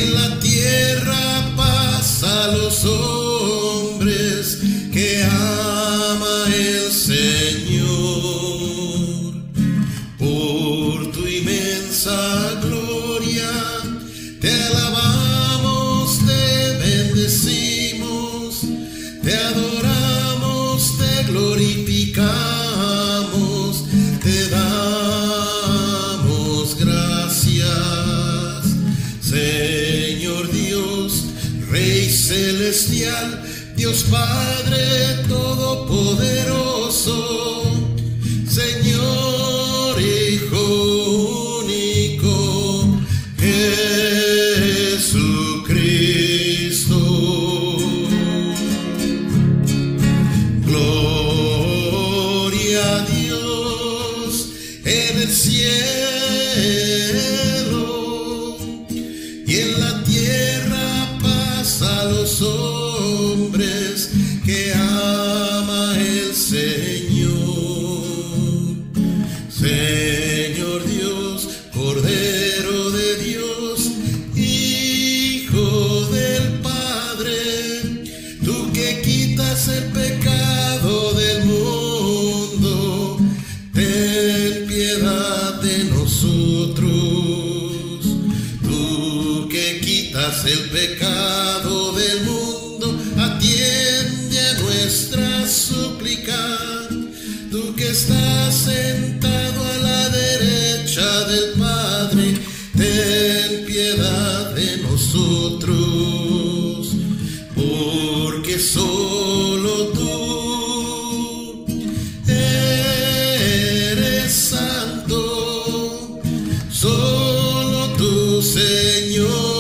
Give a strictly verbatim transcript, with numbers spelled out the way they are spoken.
en la tierra paz a los hombres que ama el Señor. Por tu inmensa gloria te alabamos, te bendecimos, te adoramos, te glorificamos, te damos gracias, Señor Dios, Rey celestial, Dios Padre todopoderoso, Señor Hijo único, Jesucristo. Gloria a Dios en el cielo y en la tierra paz a los hombres que ama el Señor. Señor Dios, Cordero de Dios, Hijo del Padre, tú que quitas el pecado del mundo, ten piedad de nosotros. Tú que quitas el pecado del mundo, atiende a nuestra súplica. Tú que estás sentado a la derecha del Padre, ten piedad de nosotros, porque solo tú eres santo, solo tú, Señor.